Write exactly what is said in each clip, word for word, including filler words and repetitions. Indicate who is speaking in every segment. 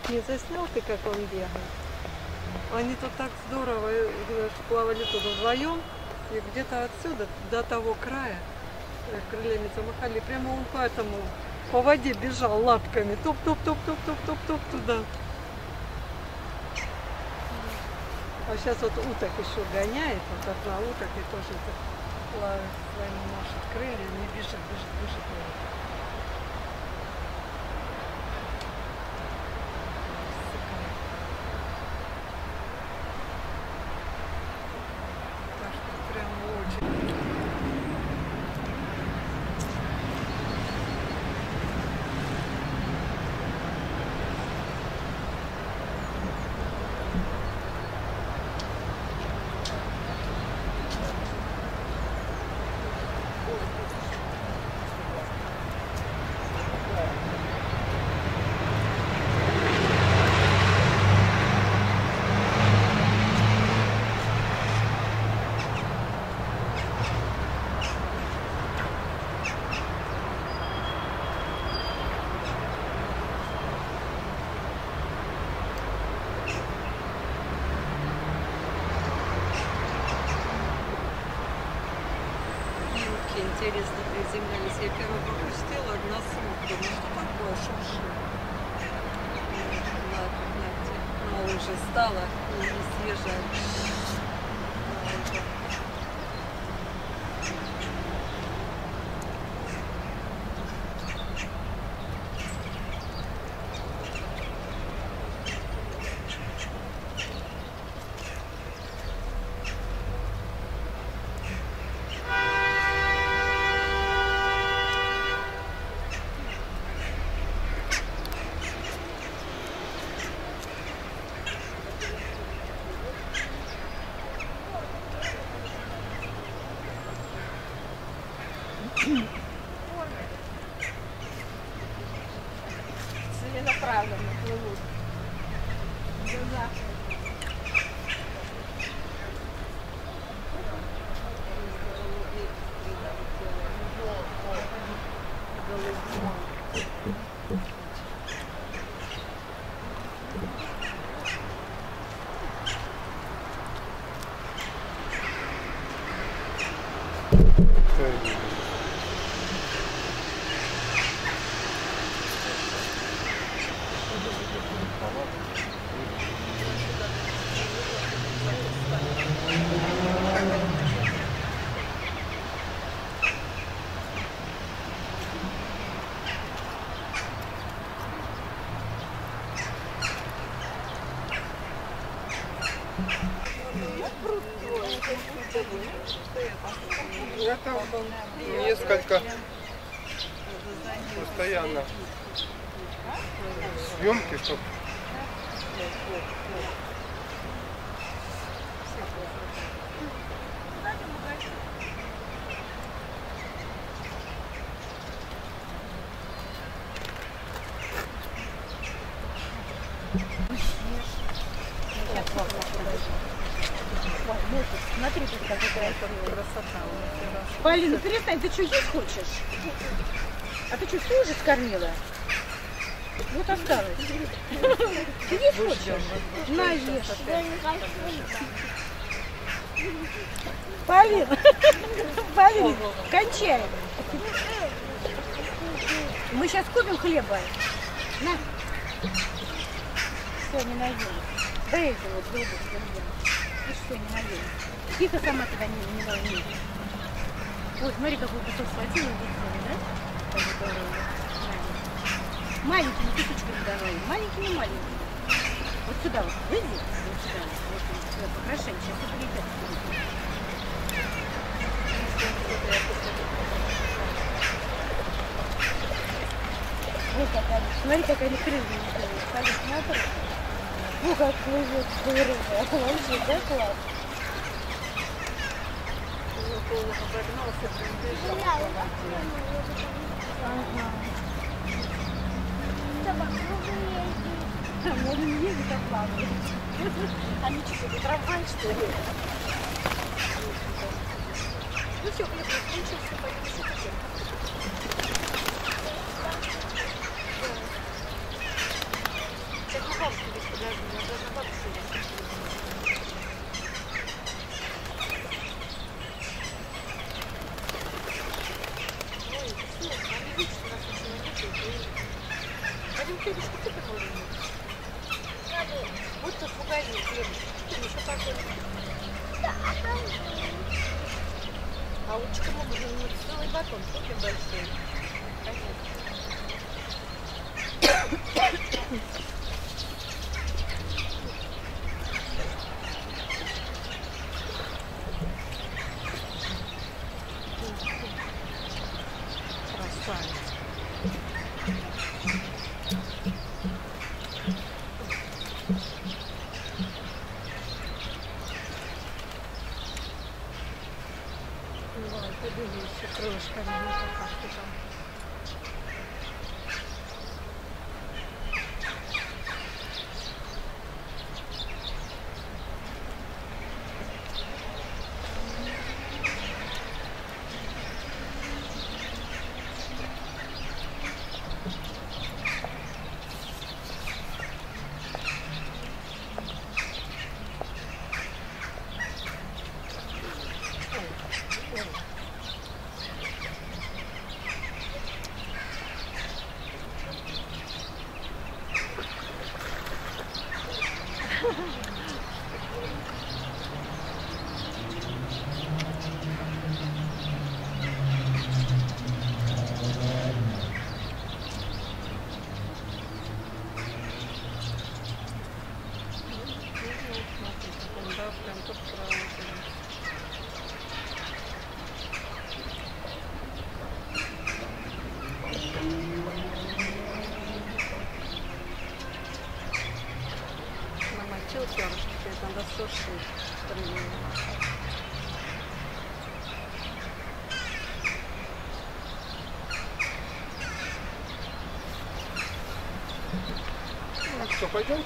Speaker 1: Не заснял ты, как он бегает? Они тут так здорово плавали тут вдвоем, и где-то отсюда до того края крыльями замахали, прямо он по этому, по воде бежал лапками, топ-топ-топ-топ-топ-топ-топ туда. А сейчас вот уток еще гоняет, вот одна уток и тоже плавает своими, машет крыльями, бежит, бежит, бежит. Интересно приземлялись. Я первый пропустила на сутки. Ну что такое шуршит? На, на, на лыжи стала и не съезжать.
Speaker 2: Целенаправленно плывут. Да.
Speaker 3: Это несколько постоянно съемки, чтобы
Speaker 2: Смотри, какая красота. Полина, ну перестань, ты что, есть хочешь? А ты что, всю уже скормила? Вот осталось. Ты есть хочешь? На, ешь. Полина, Полина, кончай. Мы сейчас купим хлеба. На. Все, не наелась. Да это вот, да это, ты что, не наелась? Тихо сама туда не, не волнует. Ой, смотри, какой кусок схватила, да? Как здорово. Маленькими кусочками давай. Маленькими, маленькими. Вот сюда вот, выйди. Вот сюда. Вот сюда, покрошение. Сейчас это летят. Вот какая. Смотри, какая они крылья делают. Смотри, смотри. Ну как плывет здорово. Вообще, да, класс?
Speaker 1: Он разогнался, прибежал.
Speaker 2: Ага. Можно не ездить, а плавать. Они что, это трамвай, что ли? Ну все, Глеб, включился, пойдем еще. Сейчас Федюшка, ты какой любишь? Вот тут в магазине, еще такой. А лучше мы будем целый батон купим большой.
Speaker 1: Красавец. Давай, подивись, крылышками не покажу там. Да, прям тут правильно. Намочил перышки, теперь надо сушить.
Speaker 3: Так что, пойдем?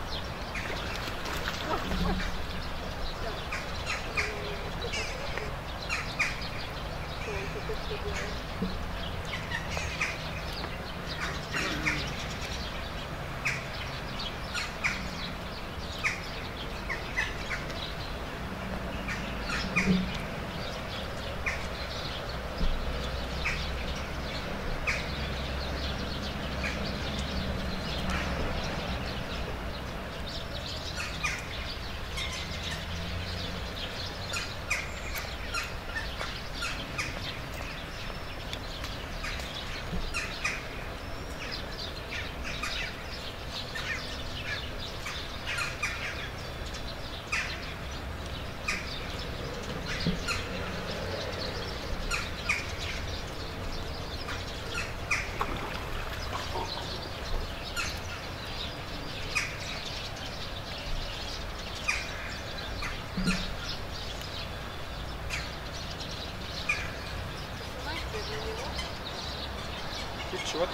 Speaker 3: Течет.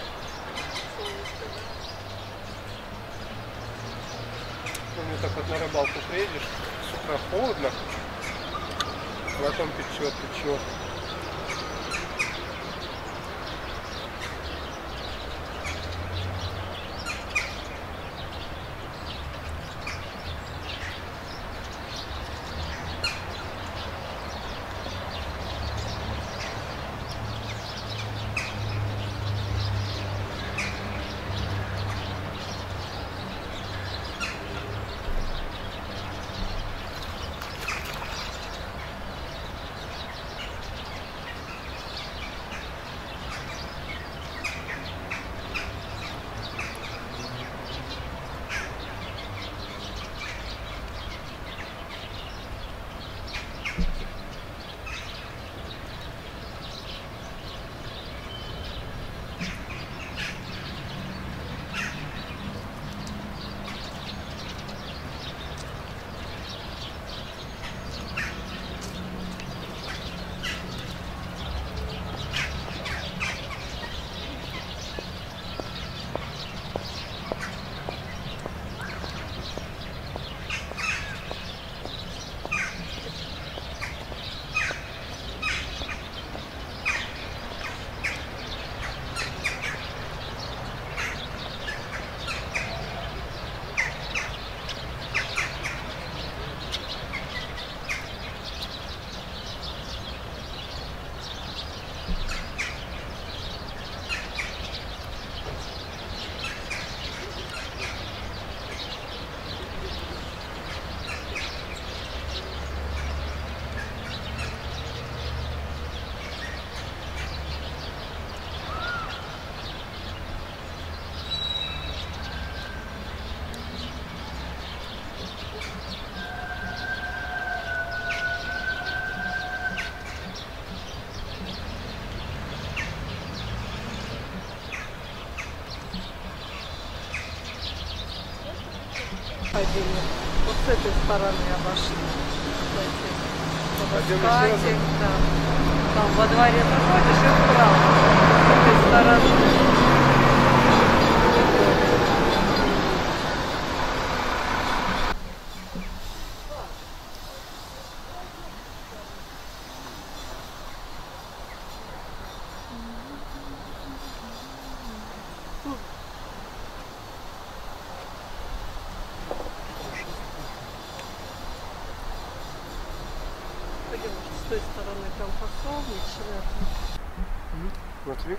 Speaker 3: Ну, так вот на рыбалку приедешь, с утра холодно, потом течет, течет.
Speaker 1: ходили. Вот с этой стороны обошли.
Speaker 3: Пойдем
Speaker 1: Кстати,
Speaker 3: еще раз?
Speaker 1: да. Там во дворе заходишь и вправо. С этой стороны. Пойдем, может, с той стороны там посолнечное.
Speaker 3: Смотри.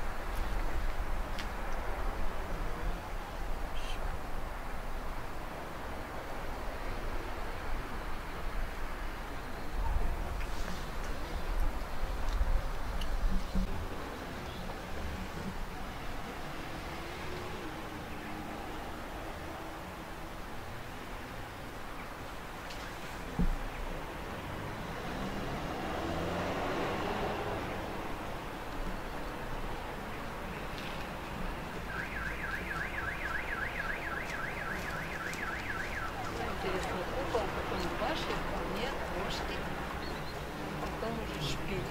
Speaker 1: Интересно, купол, потом башня, нет, ложки, потом уже шпиль.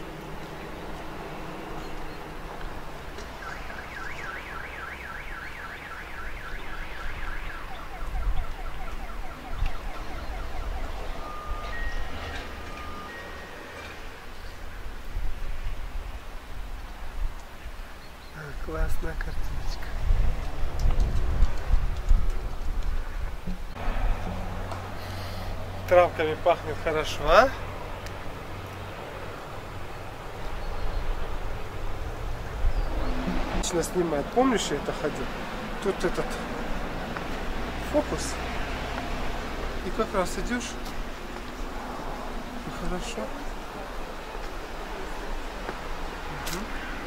Speaker 3: Классная картиночка. Травками пахнет хорошо, а? Отлично снимает. Помнишь, я это ходил? Тут этот фокус. И как раз идешь. И хорошо. Угу.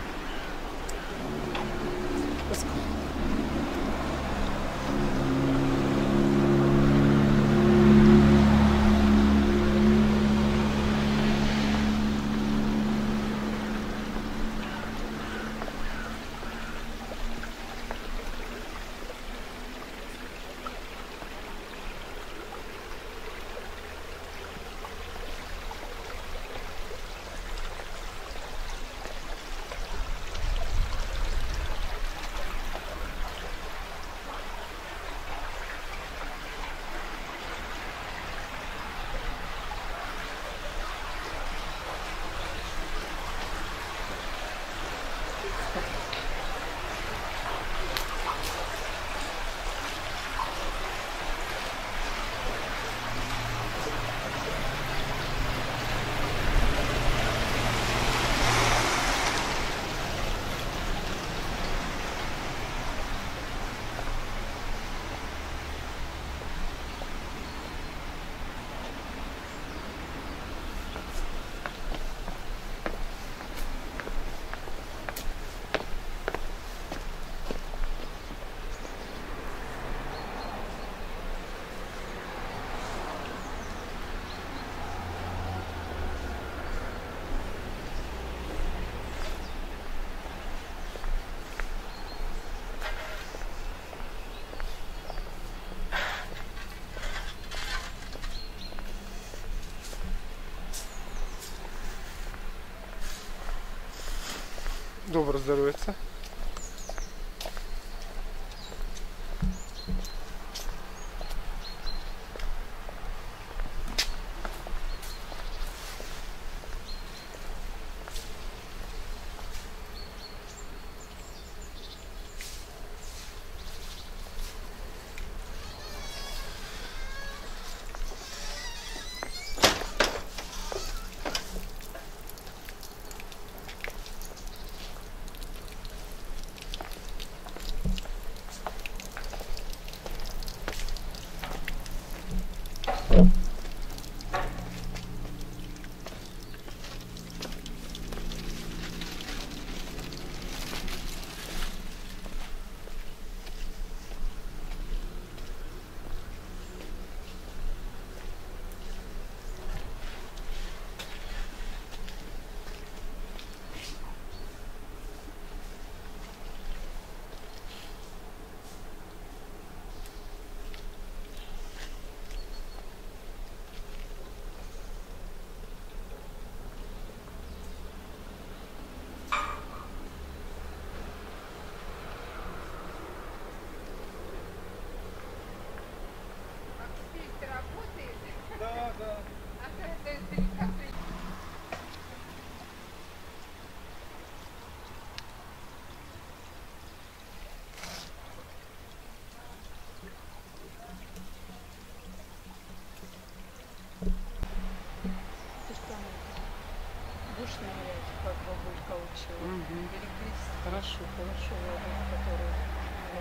Speaker 3: Добро здоровится.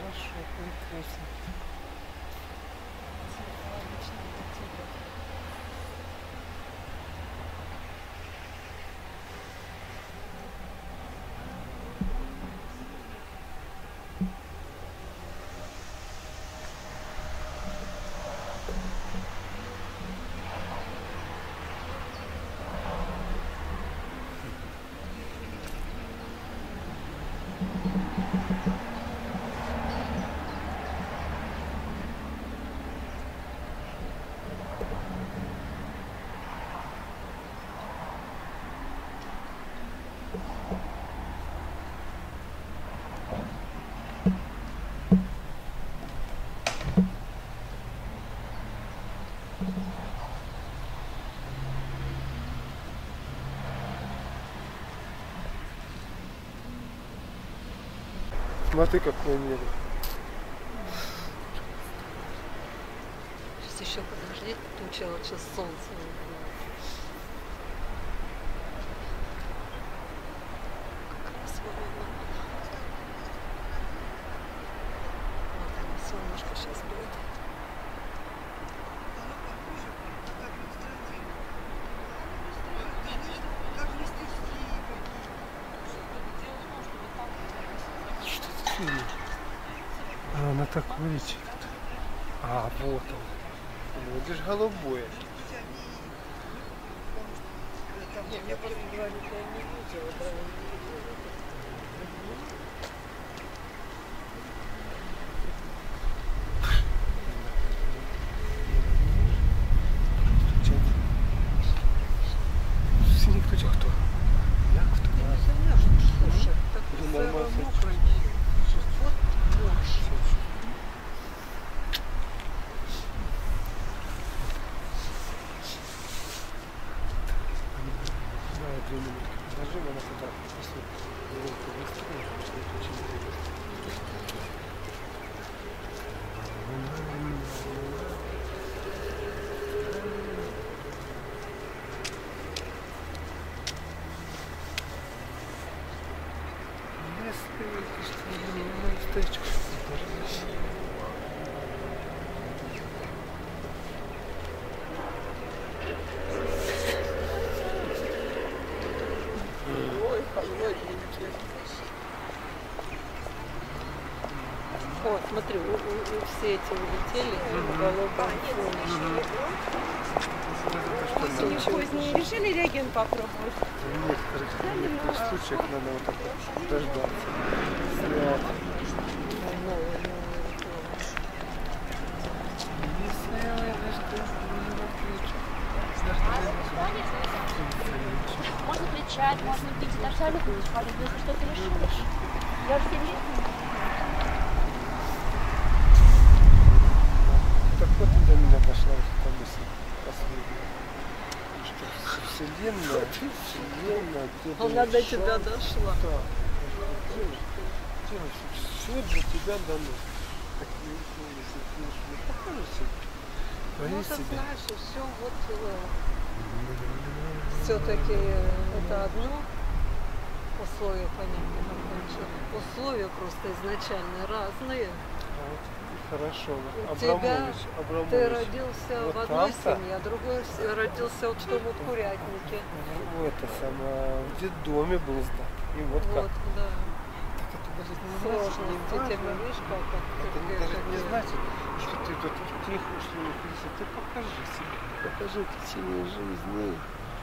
Speaker 3: хорошо, прекрасно. Смотри, какое небо.
Speaker 1: Сейчас еще подожди, туча, вот сейчас солнце. Как раз вовремя. Вот оно, солнышко сейчас будет.
Speaker 3: А, она так вылечит. А, вот он. Вот же голубое.
Speaker 1: Мне просто говорит, я не видела, да, не видела.
Speaker 3: Синий кто кто? Я кто?
Speaker 1: Слушай, так сырой, мокрый. Вот нож.
Speaker 3: Две минутки. Подожди, она туда, если руку выстрелишь, то очень интересно. Если что, на стычку.
Speaker 1: О, смотри, у, у, у все эти улетели в голубом фоне.
Speaker 2: Поздние решили реагент попробовать?
Speaker 3: Нет, в некоторых случаях надо вот так вот дождаться. Снять.
Speaker 2: Можно кричать, можно пить, абсолютно бесполезно, если что-то решишь. Я же серьезно.
Speaker 3: Так вот до меня дошла эта мысль последняя. Что Вселенная, Вселенная где-то...
Speaker 1: Она до тебя дошла.
Speaker 3: Да. Все для тебя дано. Так если ты не покажешься, твори
Speaker 1: Ну, ты
Speaker 3: себя.
Speaker 1: знаешь, все вот все-таки это одно условие, понятно, условия просто изначально разные.
Speaker 3: Вот. Хорошо.
Speaker 1: У
Speaker 3: Абрамович,
Speaker 1: тебя
Speaker 3: Абрамович.
Speaker 1: ты родился
Speaker 3: вот
Speaker 1: в одной
Speaker 3: там-то,
Speaker 1: семье, а другой с- родился вот в том вот курятнике.
Speaker 3: в, это самое, в детдоме был сдат. И вот,
Speaker 1: Вот,
Speaker 3: как.
Speaker 1: да.
Speaker 3: Так это даже не
Speaker 1: Сложно.
Speaker 3: значит,
Speaker 1: Ты
Speaker 3: не
Speaker 1: тебе
Speaker 3: важно.
Speaker 1: видишь, как вот
Speaker 3: Это
Speaker 1: такие,
Speaker 3: даже не
Speaker 1: такие-
Speaker 3: значит, что ты тут тихо, что не кричишь. Ты покажи себе. Покажи течение жизни.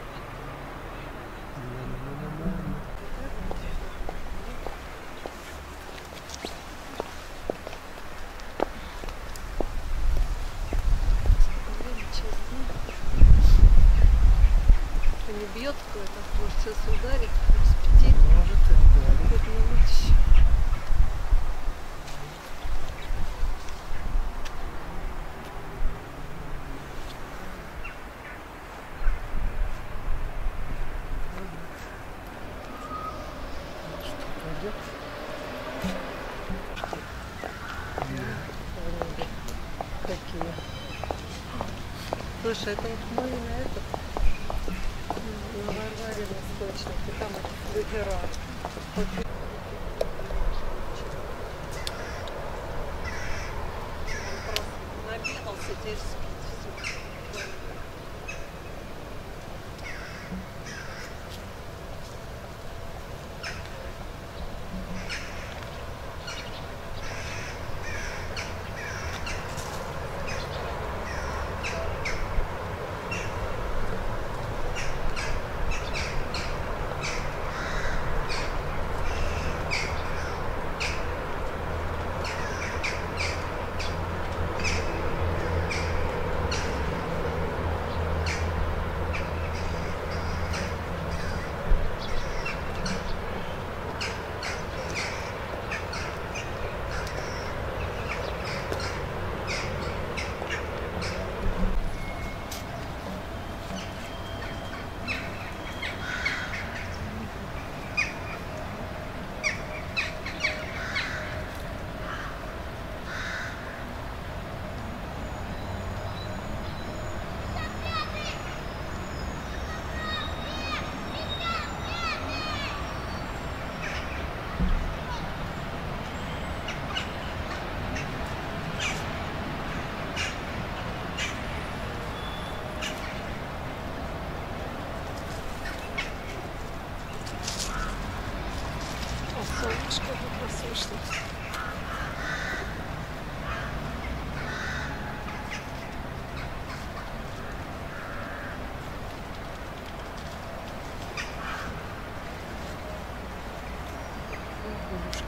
Speaker 1: Это не бьет какой-то, может сейчас ударит, распятит.
Speaker 3: Может и ударит.
Speaker 1: Хоть минут еще.
Speaker 3: Что пойдет?
Speaker 1: Какие? Слушай, это вот мы на этот, на Варваре Восточной, там эти флюгера. Вот здесь спит. Всё. Солнышко как раз вышло. Ой,